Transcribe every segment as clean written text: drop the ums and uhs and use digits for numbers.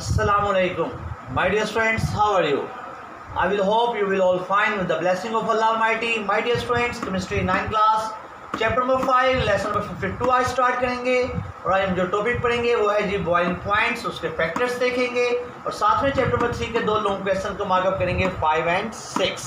Assalamualaikum. My dear friends, how are you? I will hope you will all fine with the blessing of Allah Almighty. My dear friends, chemistry 9 class, chapter number 5, lesson number 52 आज start करेंगे और आज हम जो topic पढ़ेंगे वो है जी बॉइलिंग पॉइंट्स, उसके फैक्टर्स देखेंगे और साथ में चैप्टर नंबर 3 के दो लॉन्ग क्वेश्चन को मार्कअप करेंगे 5 एंड 6.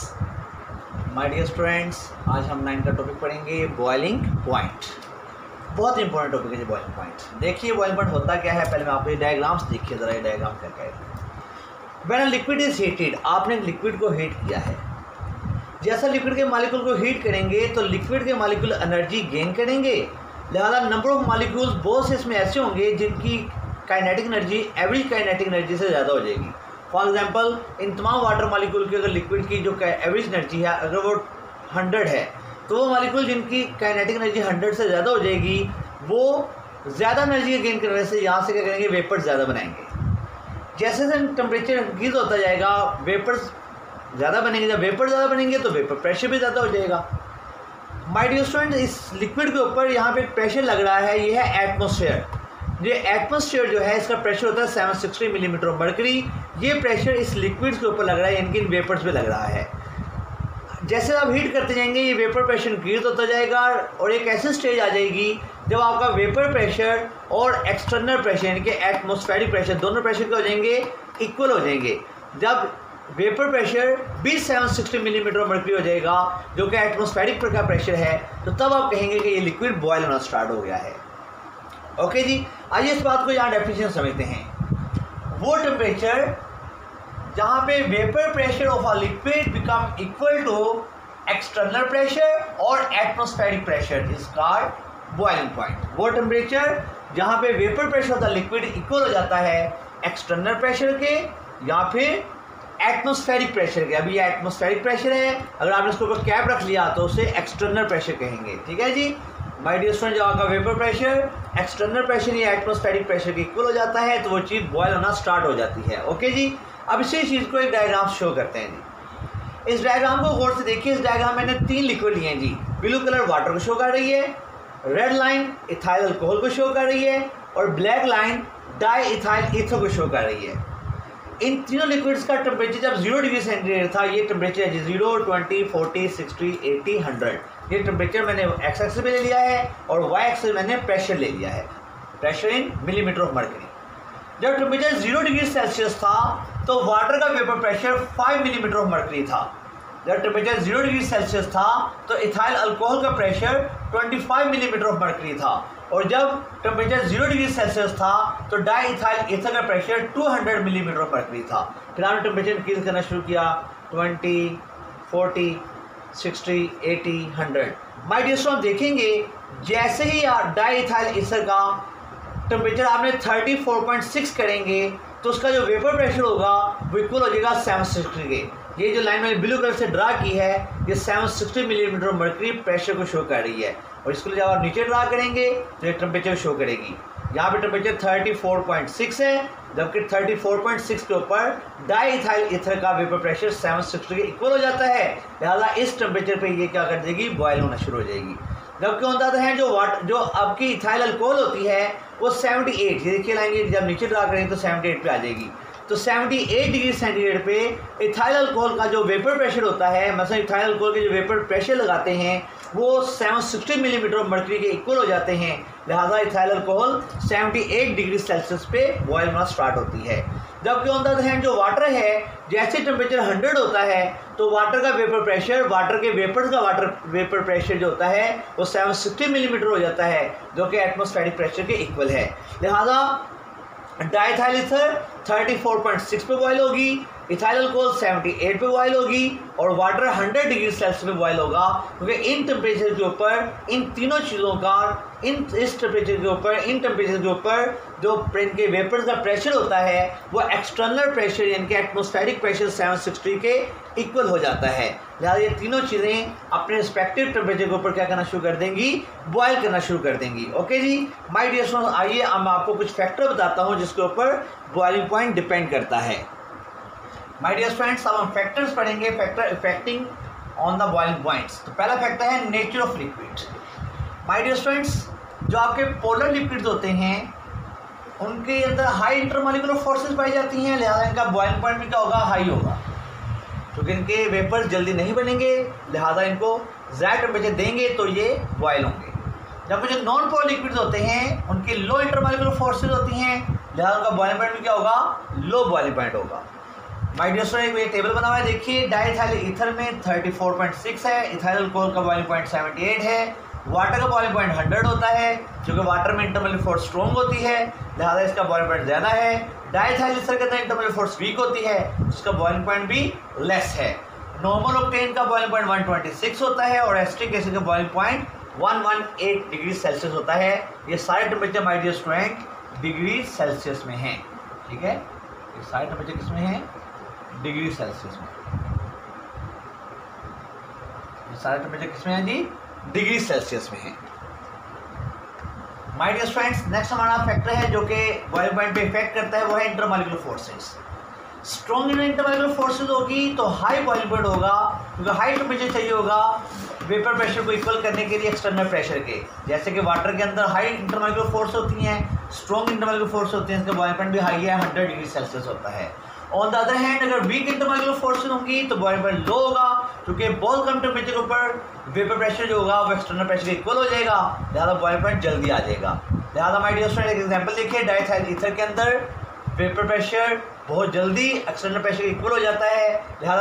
माय डियर स्टूडेंट्स, आज हम 9 का टॉपिक पढ़ेंगे बॉइलिंग पॉइंट. बहुत इंपॉर्टेंट टॉपिक है जी बॉइलिंग पॉइंट. देखिए बॉइलिंग पॉइंट होता क्या है, पहले मैं आपको ये डायग्राम्स देखिए ज़रा. ये डायग्राम क्या क्या है. When a liquid is heated, आपने लिक्विड को हीट किया है. जैसा लिक्विड के मॉलिक्यूल को हीट करेंगे तो लिक्विड के मॉलिक्यूल एनर्जी गेन करेंगे, लिहाजा नंबर ऑफ मॉलिक्यूल्स बहुत से इसमें ऐसे होंगे जिनकी kinetic energy average kinetic energy से ज़्यादा हो जाएगी. फॉर एग्जांपल, इन तमाम वाटर मॉलिक्यूल की अगर लिक्विड की जो एवरेज एनर्जी है अगर वो 100 है तो वो मॉलिक्यूल जिनकी काइनेटिक एनर्जी 100 से ज़्यादा हो जाएगी वो ज़्यादा एनर्जी गेन करने से यहाँ से क्या करेंगे, वेपर्स ज़्यादा बनाएंगे. जैसे जैसे टेम्परेचर इंक्रीज होता जाएगा वेपर्स ज़्यादा बनेंगे. जब वेपर ज़्यादा बनेंगे तो वेपर प्रेशर भी ज़्यादा हो जाएगा. माय डियर स्टूडेंट, इस लिक्विड के ऊपर यहाँ पे प्रेशर लग रहा है, ये है एटमॉस्फेयर. ये एटमॉस्फेयर जो है इसका प्रेशर होता है 760 मिलीमीटर ऑफ मर्करी. ये प्रेशर इस लिक्विड के ऊपर लग रहा है, इनके इन वेपर्स पे लग रहा है. जैसे आप हीट करते जाएंगे ये वेपर प्रेशर इंक्रीज होता जाएगा और एक ऐसी स्टेज आ जाएगी जब आपका वेपर प्रेशर और एक्सटर्नल प्रेशर यानी कि एटमॉस्फेरिक प्रेशर दोनों प्रेशर क्या हो जाएंगे, इक्वल हो जाएंगे. जब वेपर प्रेशर भी 760 मिलीमीटर ऑफ मर्करी हो जाएगा जो कि एटमॉस्फेरिक का प्रेशर है, तो तब आप कहेंगे कि ये लिक्विड बॉयल होना स्टार्ट हो गया है. ओके जी, आइए इस बात को यहाँ डेफिनेशन समझते हैं. वो टेम्परेचर जहाँ पे vapour pressure of a liquid become equal to external pressure और atmospheric pressure is called boiling point. वो टेम्परेचर जहाँ पे vapour pressure of the liquid equal हो जाता है एक्सटर्नल प्रेशर के या फिर एटमॉस्फेरिक प्रेशर के. अभी ये एटमॉस्फेरिक प्रेशर है, अगर आपने इसके ऊपर कैप रख लिया तो उसे एक्सटर्नल प्रेशर कहेंगे. ठीक है जी. माय डियर स्टूडेंट, जब आपका वेपर प्रेशर एक्सटर्नल प्रेशर या एटमॉस्फेरिक प्रेशर के इक्वल हो जाता है तो वो चीज़ बॉयल होना स्टार्ट हो जाती है. ओके जी, अब इसी चीज़ को एक डायग्राम शो करते हैं जी. इस डायग्राम को गौर से देखिए. इस डायग्राम में मैंने 3 लिक्विड लिए हैं जी. ब्लू कलर वाटर को शो कर रही है, रेड लाइन इथाइल अल्कोहल को शो कर रही है और black line diethyl ether को शो कर रही है. इन तीनों लिक्विड्स का टेम्परेचर जब 0 डिग्री सेंटीग्रेड था, ये टेम्परेचर है जी 0, 20, 40, 60, 80, 100. ये टेम्परेचर मैंने एक्स एक्सिस पे ले लिया है और वाई एक्सिस मैंने प्रेशर ले लिया है, pressure in millimetre of mercury. जब टेम्परेचर 0 डिग्री सेल्सियस था तो वाटर का vapour pressure 5 millimetre of mercury था. जब टेम्परेचर 0 डिग्री सेल्सियस था तो इथाइल अल्कोहल का प्रेशर 25 मिलीमीटर ऑफ मर्करी था और जब टेम्परेचर 0 डिग्री सेल्सियस था तो डाई इथाइल ईथर का प्रेशर 200 मिलीमीटर ऑफ मर्करी था. फिर हमने टेम्परेचर इंक्रीज करना शुरू किया 20, 40, 60, 80, 100. माय डियर स्टूडेंट, देखेंगे जैसे ही डाई इथाइल ईथर का टेम्परेचर आपने 34.6 करेंगे तो उसका जो वेपर प्रेशर होगा वो इक्वल हो जाएगा 760 के. ये जो लाइन मैंने ब्लू कलर से ड्रा की है ये 760 मिलीमीटर मर्करी प्रेशर को शो कर रही है और इसको जब आप नीचे ड्रा करेंगे तो ये टेम्परेचर शो करेगी. यहाँ पे टेम्परेचर 34.6 है जबकि 34.6 के ऊपर डाई इथाइल ईथर का वेपर प्रेशर 760 के इक्वल हो जाता है, लिहाजा इस टेम्परेचर पे ये क्या कर देगी, बॉयल होना शुरू हो जाएगी. जबकि होता है जो आपकी इथाइल अल्कोहल होती है वो 78, ये देखिए लाइन जब नीचे ड्रा करेंगे तो 78 पे आ जाएगी. तो 78 डिग्री सेंटीग्रेड पे इथाइल अल्कोहल का जो वेपर प्रेशर होता है, मतलब इथाइल अल्कोहल के जो वेपर प्रेशर लगाते हैं वो 760 मिलीमीटर ऑफ मर्करी के इक्वल हो जाते हैं, लिहाजा इथाइल अल्कोहल 78 डिग्री सेल्सियस पे बॉयल होना स्टार्ट होती है. जबकि ऑन द अदर हैंड जो वाटर है जैसे टेम्परेचर 100 होता है तो वाटर का वेपर प्रेशर, वाटर के वेपर्स का वाटर वेपर प्रेशर जो होता है वो 760 मिलीमीटर हो जाता है जो कि एटमॉस्फेरिक प्रेशर के इक्वल है. लिहाजा डाइथाइल ईथर 34.6 पे बॉयल होगी, इथाइल अल्कोहल 78 पे बॉयल होगी और वाटर 100 डिग्री सेल्सियस पे बॉयल होगा, क्योंकि इन टेम्परेचर के ऊपर इन तीनों चीज़ों का इस टेम्परेचर के ऊपर इन टेम्परेचर के ऊपर जो इनके वेपर्स का प्रेशर होता है वो एक्सटर्नल प्रेशर यानी कि एटमॉस्फेरिक प्रेशर 760 के इक्वल हो जाता है. लिहाजा ये तीनों चीज़ें अपने रिस्पेक्टिव टेम्परेचर के ऊपर क्या करना शुरू कर देंगी, बॉयल करना शुरू कर देंगी. ओके जी. माय डियर स्टूडेंट्स, आइए अब मैं आपको कुछ फैक्टर बताता हूँ जिसके ऊपर बॉइलिंग पॉइंट डिपेंड करता है. माय डियर फ्रेंड्स, अब हम फैक्टर्स पढ़ेंगे, factor affecting on the boiling points. तो पहला फैक्टर है nature of liquid. My dear friends, जो आपके पोलर लिक्विड्स होते हैं उनके अंदर हाई इंटरमॉलिक्यूलर फोर्सेस पाई जाती हैं, लिहाजा इनका बॉइलिंग पॉइंट भी क्या होगा, हाई होगा। क्योंकि इनके वेपर्स जल्दी नहीं बनेंगे, लिहाजा इनको ज़्यादा टेम्परेचर देंगे तो ये बॉयल होंगे। जब जो नॉन पोलर लिक्विड्स होते हैं उनकी लो इंटरमॉलिक्यूलर फोर्सेस होती हैं, लिहाजा उनका बॉइलिंग पॉइंट भी क्या होगा, लो बॉइलिंग पॉइंट होगा। माय डियर स्टूडेंट, एक टेबल बना हुआ है, देखिए डाइथाइल ईथर में 34.6 है, इथाइल अल्कोहल का बॉइलिंग पॉइंट 78 है, वाटर का बॉइलिंग पॉइंट 100 होता है, क्योंकि वाटर में इंटरमॉलिक्यूलर फोर्स स्ट्रॉन्ग होती है, लिहाजा इसका बॉइलिंग पॉइंट ज़्यादा है। डाइथाइल ईथर के अंदर इंटरमॉलिक्यूलर फोर्स वीक होती है, जिसका बॉइलिंग पॉइंट भी लेस है। नॉर्मल ऑक्टेन का बॉइलिंग पॉइंट 126 होता है और एसिटिक एसिड का बॉइलिंग पॉइंट 118 डिग्री सेल्सियस होता है। ये सारे temperature my dear student degree Celsius में हैं, ठीक है। ये सारे टेम्परेचर किस में हैं, डिग्री सेल्सियस में। ये सारे टेम्परेचर किस में हैं जी, डिग्री सेल्सियस में है। माय डियर स्टूडेंट्स, नेक्स्ट हमारा फैक्टर है जो कि बॉइलिंग पॉइंट पे इफेक्ट करता है, वो है intermolecular forces. Strong intermolecular forces होगी तो हाई बॉइलिंग पॉइंट होगा, क्योंकि हाई टेम्परेचर चाहिए होगा वेपर प्रेशर को इक्वल करने के लिए एक्सटर्नल प्रेशर के। जैसे कि वाटर के अंदर हाई इंटरमॉलिक्यूलर फोर्स होती हैं, स्ट्रॉन्ग इंटरमॉलिक्यूलर फोर्स होती हैं, इसका बॉइलिंग पॉइंट भी हाई है, 100 डिग्री सेल्सियस होता है। ऑन द अदर हैंड अगर वीक इंटरमॉलिक्यूलर फोर्सेस होंगी तो बॉइलिंग पॉइंट लो होगा, क्योंकि बहुत कम टेम्परेचर के ऊपर वेपर प्रेशर जो होगा वो एक्सटर्नल प्रेशर के इक्वल हो जाएगा, लिहाजा बॉइलिंग पॉइंट जल्दी आ जाएगा। लिहाजा माय डियर स्टूडेंट, एक एग्जांपल देखिए, डाइथाइल ईथर के अंदर वेपर प्रेशर बहुत जल्दी एक्सटर्नल प्रेशर के इक्वल हो जाता है, लिहाजा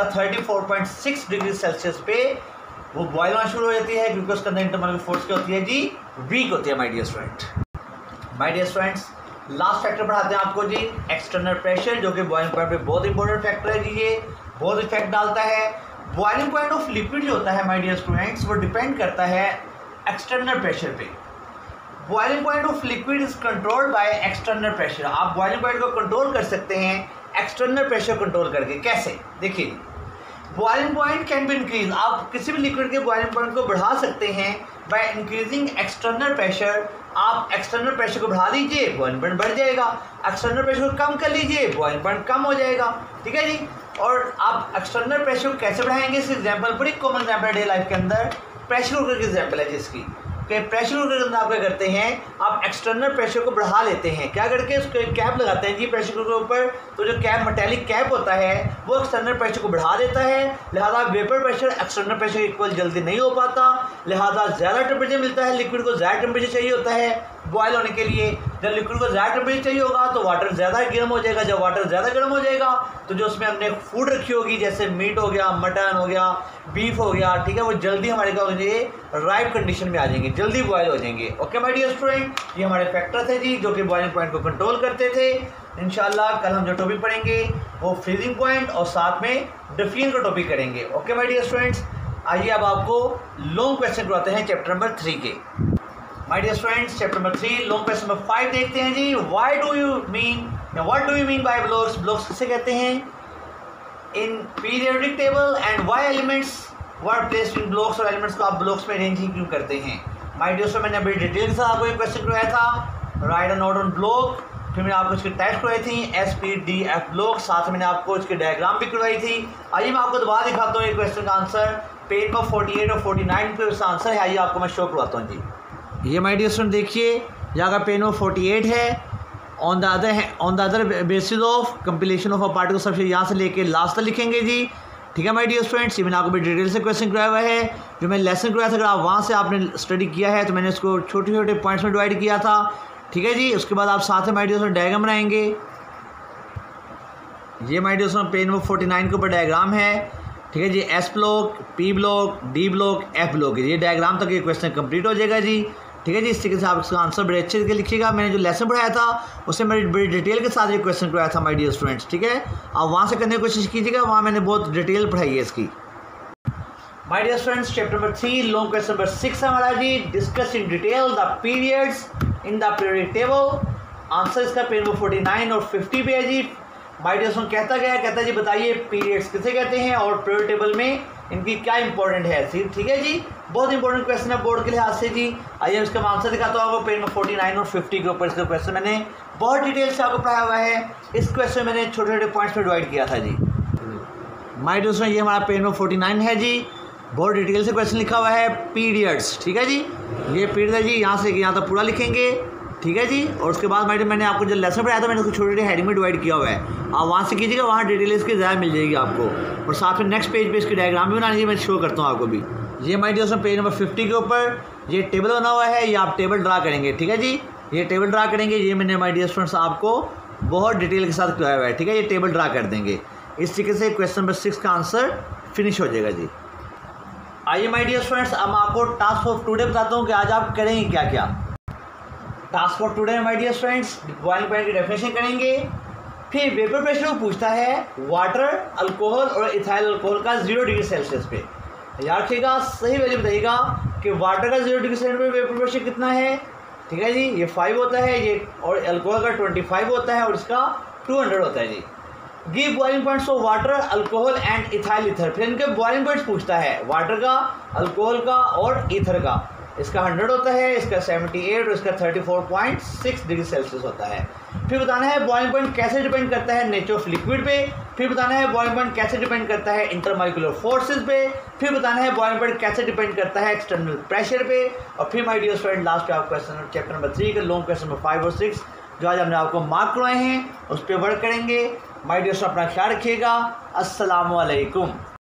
34.6 डिग्री सेल्सियस पे वो बॉयल होना शुरू हो जाती है, क्योंकि उसके अंदर इंटरमॉलिक्यूलर फोर्स क्या होती है जी, वीक होती है। My dear student, my dear students, last factor पढ़ाते हैं आपको जी, एक्सटर्नल प्रेशर, जो कि बॉइलिंग पॉइंट पे बहुत इंपॉर्टेंट फैक्टर है जी, ये बहुत इफेक्ट डालता है। बॉइलिंग पॉइंट ऑफ लिक्विड जो होता है माय डियर स्टूडेंट्स, वो डिपेंड करता है एक्सटर्नल प्रेशर पे। Boiling point of liquid is controlled by external pressure. आप बॉइलिंग पॉइंट को कंट्रोल कर सकते हैं एक्सटर्नल प्रेशर कंट्रोल करके। कैसे, देखिए, boiling point can be increase, आप किसी भी लिक्विड के बॉइलिंग पॉइंट को बढ़ा सकते हैं बाय इंक्रीजिंग एक्सटर्नल प्रेशर। आप एक्सटर्नल प्रेशर को बढ़ा दीजिए, बॉइलिंग पॉइंट बढ़ जाएगा, एक्सटर्नल प्रेशर को कम कर लीजिए, बॉइलिंग पॉइंट कम हो जाएगा, ठीक है जी। और आप एक्सटर्नल प्रेशर को कैसे बढ़ाएंगे, इसकी एग्जाम्पल बड़ी कॉमन एग्जाम्पल है डे लाइफ के अंदर, प्रेशर कुकर की एग्जाम्पल है जिसकी कि प्रेशर कुकर के अंदर आप क्या करते हैं, आप एक्सटर्नल प्रेशर को बढ़ा लेते हैं, क्या करके उसको एक कैप लगाते हैं जी प्रेशर कुकर के ऊपर, तो जो कैप मेटेलिक कैप होता है वो एक्सटर्नल प्रेशर को बढ़ा देता है, लिहाजा vapour pressure external pressure equal जल्दी नहीं हो पाता, लिहाजा ज़्यादा टेम्परेचर मिलता है। लिक्विड को ज़्यादा टेम्परेचर चाहिए होता है बॉयल होने के लिए, जब लिक्विड को ज़्यादा टेम्परेचर चाहिए होगा तो वाटर ज़्यादा गर्म हो जाएगा, जब वाटर ज़्यादा गर्म हो जाएगा तो जो उसमें हमने फूड रखी होगी, जैसे मीट हो गया, मटन हो गया, बीफ हो गया, ठीक है, वो जल्दी हमारे क्या हो जाएंगे, राइप कंडीशन में आ जाएंगे, जल्दी बॉयल हो जाएंगे। ओके माय डियर स्टूडेंट, ये हमारे फैक्टर थे जी जो कि बॉइलिंग पॉइंट को कंट्रोल करते थे। इंशाल्लाह कल हम जो टॉपिक पढ़ेंगे वो फ्रीजिंग पॉइंट और साथ में डिफ्यूजन का टॉपिक करेंगे। ओके माय डियर स्टूडेंट्स, आइए अब आपको लॉन्ग क्वेश्चन करवाते हैं चैप्टर नंबर 3 के। माय dear students, chapter number 3 long question number 5 देखते हैं जी। What do you mean by blocks, blocks किसे कहते हैं in periodic table, and why elements were placed in blocks, और एलिमेंट्स को आप ब्लॉक्स में अरेंज ही क्यों करते हैं। माय डियर स्टूडेंट, मैंने बड़ी डिटेल के साथ आपको एक क्वेश्चन करवाया था, write a note on block, फिर मैंने आपको इसकी टाइप करवाई थी SPDF ब्लॉक, साथ में मैंने आपको इसकी डायग्राम भी करवाई थी। आइए मैं आपको दोबारा दिखाता हूँ ये क्वेश्चन का आंसर, पेज नंबर 48 और 49 पे उसका आंसर है। आइए आपको मैं शो करवाता हूँ जी। ये माय डियर स्टूडेंट देखिए, यहाँ का पेज नंबर 48 है। On the other basis of compilation of a particle सबसे यहाँ से लेके लास्ट तक लिखेंगे जी, ठीक है माय डियर स्टूडेंट्स। ये मैंने आपको भी डिटेल से क्वेश्चन कराया हुआ है, जो मैंने लेसन कराया था, अगर आप वहाँ से आपने स्टडी किया है तो मैंने इसको छोटे छोटे पॉइंट्स में डिवाइड किया था, ठीक है जी। उसके बाद आप साथ में माय डियर स्टूडेंट डायग्राम बनाएंगे। ये my dear student page number 49 के ऊपर डायग्राम है, ठीक है जी। S block, P block, D block, F block, ये डायग्राम तक ये क्वेश्चन कंप्लीट हो जाएगा जी, ठीक है जी। इस तरीके से आप इसका आंसर बड़े अच्छे से लिखिएगा। मैंने जो लेसन पढ़ाया था उससे मेरी बड़ी डिटेल के साथ ये क्वेश्चन करवाया था माय डियर स्टूडेंट्स, ठीक है। आप वहाँ से करने की कोशिश कीजिएगा, वहाँ मैंने बहुत डिटेल पढ़ाई है इसकी। My dear students, chapter number 3 long question number 6 है हमारा जी। Discuss in detail the periods in the period table. Answer इसका पेज नंबर 49 और 50 पे है जी। माय डियर स्टूडेंट कहता है जी बताइए पीरियड्स किसे कहते हैं और पीरियड टेबल में इनकी क्या इंपॉर्टेंट है, ठीक है जी। बहुत इंपॉर्टेंट क्वेश्चन है बोर्ड के लिहाज से जी। आइए इसका आंसर दिखाता हूँ आपको, पेज नंबर 49 और 50 के ऊपर इसका क्वेश्चन मैंने बहुत डिटेल से आपको पढ़ाया हुआ है। इस क्वेश्चन मैंने छोटे छोटे पॉइंट्स में डिवाइड किया था जी। माय डियर स्टूडेंट, ये हमारा पेज नंबर 49 है जी, बहुत डिटेल से क्वेश्चन लिखा हुआ है पीरियड्स, ठीक है जी। ये पीरियड है जी, यहाँ से यहाँ तक पूरा लिखेंगे, ठीक है जी। और उसके बाद मैंने आपको जो लेसन पढ़ाया था मैंने उसको छोटे छोटे हेडिंग में डिवाइड किया हुआ है, आप वहाँ से कीजिएगा, वहाँ डिटेल इसकी ज़्यादा मिल जाएगी आपको। और साथ में नेक्स्ट पेज पे इसकी डायग्राम भी बनानी है, मैं शो करता हूँ आपको भी। ये माय डियर पेज नंबर 50 के ऊपर ये टेबल बना हुआ है, ये आप टेबल ड्रा करेंगे, ठीक है जी। ये टेबल ड्रा करेंगे, ये मैंने माय डियर स्टूडेंट्स आपको बहुत डिटेल के साथ कराया हुआ है, ठीक है। ये टेबल ड्रा कर देंगे, इस तरीके से क्वेश्चन नंबर 6 का आंसर फिनिश हो जाएगा जी। आइए माय डियर स्टूडेंट्स, अब मैं आपको टास्क फॉर टुडे बताता हूँ कि आज आप करेंगे क्या क्या। Task for today my dear students, boiling point की डेफिनेशन करेंगे, फिर वेपर प्रेशर को पूछता है वाटर, अल्कोहल और इथाइल अल्कोहल का 0 डिग्री सेल्सियस पे। याद रखिएगा, सही वैल्यू बताइएगा कि वाटर का 0 डिग्री सेल्सियस पे वेपर प्रेशर कितना है, ठीक है जी। ये 5 होता है ये, और अल्कोहल का 25 होता है और इसका 200 होता है जी। Give boiling points of water, alcohol and ethyl ether, फिर इनके बॉइलिंग पॉइंट्स पूछता है वाटर का, अल्कोहल का और ईथर का। इसका 100 होता है, इसका 78 और इसका 34.6 डिग्री सेल्सियस होता है। फिर बताना है बॉइलिंग पॉइंट कैसे डिपेंड करता है नेचर ऑफ लिक्विड पे, फिर बताना है बॉइलिंग पॉइंट कैसे डिपेंड करता है इंटरमॉलिक्यूलर फोर्सेस पे, फिर बताना है बॉइलिंग पॉइंट कैसे डिपेंड करता है एक्सटर्नल प्रेशर पे, और फिर माय डियर स्टूडेंट लास्ट पे आप क्वेश्चन चैप्टर नंबर 3 के लॉन्ग क्वेश्चन नंबर 5 और 6 जो आज हमने आपको मार्क करवाए हैं उस पर वर्क करेंगे। माय डियर स्टूडेंट, अपना ख्याल रखिएगा। अस्सलाम वालेकुम।